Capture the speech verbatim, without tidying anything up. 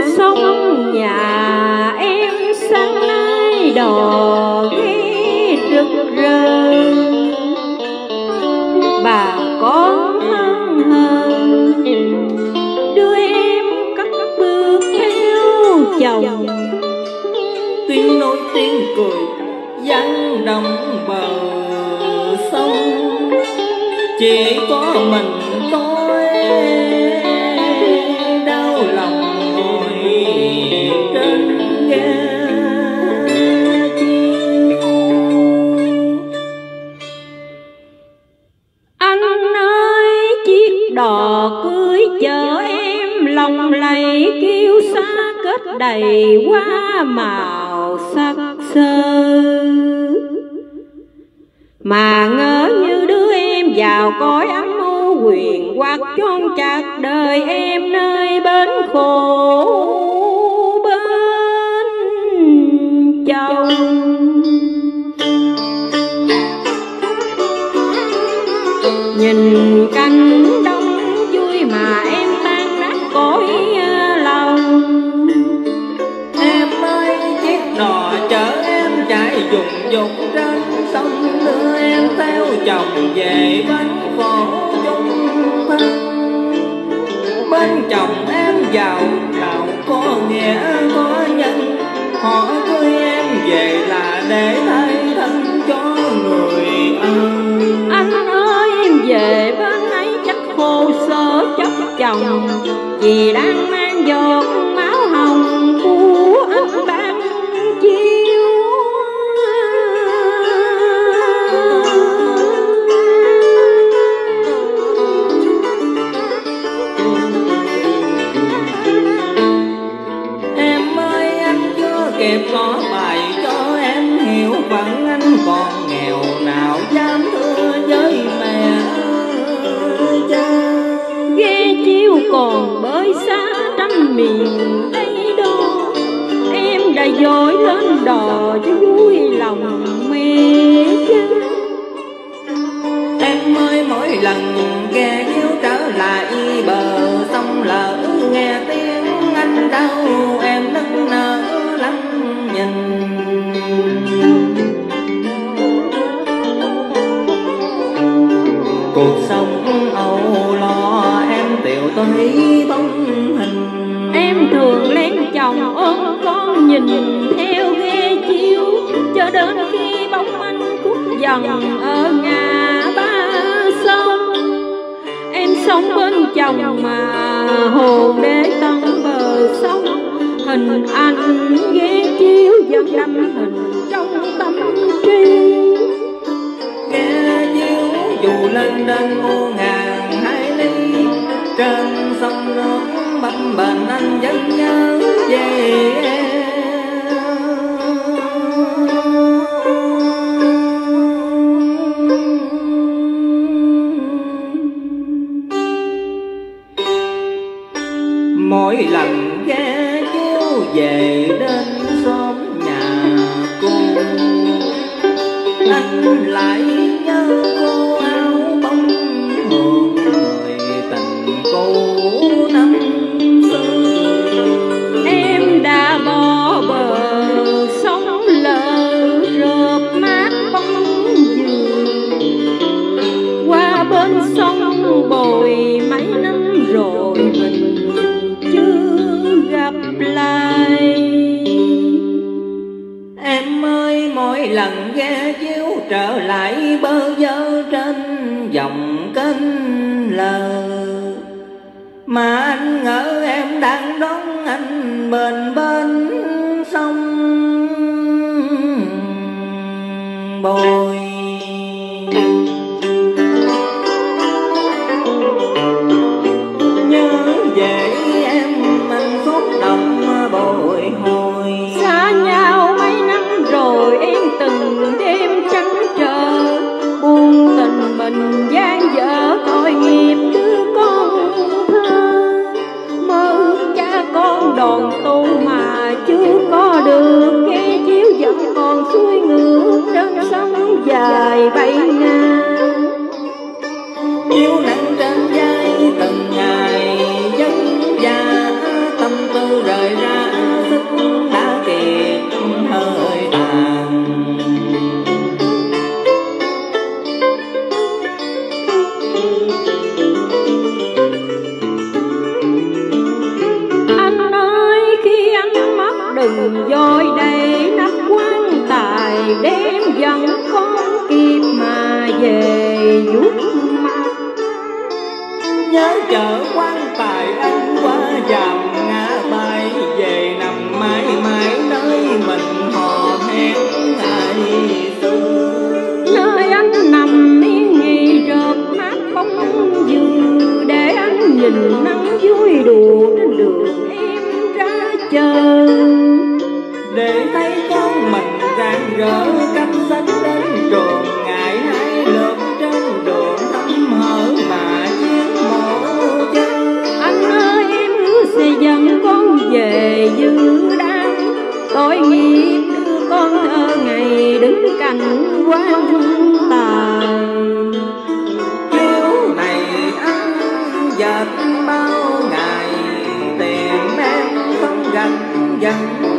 sông nhà em sáng nay đò ghé rực rỡ, bà con hân hờ đưa em cất bước theo chồng. Tiếng nói tiếng cười vang đồng bờ sông, chỉ có mình tôi đau lòng ngồi trên ghe chiêu. Anh ơi chiếc đò cưới chở em lòng lầy kiêu sa kết đầy hoa màu sắc sơ, mà ngỡ như đưa em vào cõi ấm u quyền hoặc chôn chặt đời em nơi bến khổ bên chồng. Nhìn cánh đông vui mà em tan nát cõi lòng. Em ơi chiếc đò chở em chạy dùng dục trên sông, đưa em theo chồng về bên khổ chung thân. Bên chồng em giàu giàu có nghĩa có nhân, họ cưới em về là để thay thân cho người ơi. Anh ơi em về bên ấy chắc khô sở chấp chồng, vì đang mang giọt máu hồng của anh ban chiêu. Em ơi anh chưa kịp có bài cho em hiểu phận, anh còn nghèo nào dám thưa với mẹ cha. Ghe chiêu còn bơi xa trăm miền đây đó, em đã dội lên đò cho vui lòng mẹ cha. Em ơi mỗi lần ghe chiêu trở lại bờ sông, lỡ nghe tiếng anh đau em nức nở lắm nhìn. Cuộc sống âu lo em tiều tôi bóng hình. Em thường lén chồng ôm con nhìn theo ghe chiêu, cho đến khi bóng anh khuất dần ở ngã ba sông. Em sống bên chồng mà hồn để tận bờ sông, hình anh ghe chiêu vẫn đâm hình trong tâm trí. Ghe chiêu dù lên đến muôn ngàn hải ly, trên sông nước bấp bềnh anh vẫn nhớ về em. Mỗi lần ghe chiêu về đến xóm nhà cô, anh lại nhớ cô áo bông hồn người tình cô năm xưa. Em đã bỏ bờ sông lờ rợp mát bóng dừa, qua bên sông bồi mấy năm rồi mình chưa gặp lại. Em ơi mỗi lần ghe chiếu trở lại bơ vơ trên dòng kênh lờ, mà anh ngỡ em đang đón anh bên bên sông bồi. Nhớ về em anh suốt lòng bồi hồi. Xa nhau mấy năm rồi em từng đêm trắng trở, buông tình mình gian dở tội nghiệp đứa con thơ. Mơ ước cha con đoàn tụ mà chưa có được, ghe chiếu vẫn còn xuôi ngược trên sông dài bay ngang. Chiếu nặng trên vai từng ngày vất vả, tâm tư rời liễu mà. Nhớ chợ quan tài anh qua dạm ngã bay, về nằm mãi mãi nơi mình hò hẹn ngày xưa. Nơi anh nằm yên nghỉ rợp mát bóng dừa, để anh nhìn nắng vui đùa trên đường em ra chờ. Để thấy con mình rạng rỡ cánh sách đến trường, ngày hai lớp trên đường thăm hở mà chiếc mộ chân. Anh ơi em hứa sẽ dẫn con về dư đam, tội nghiệp đưa con thơ ngày đứng cạnh quan tài. Chiếu này anh dệt bao ngày, tìm em không gạch dần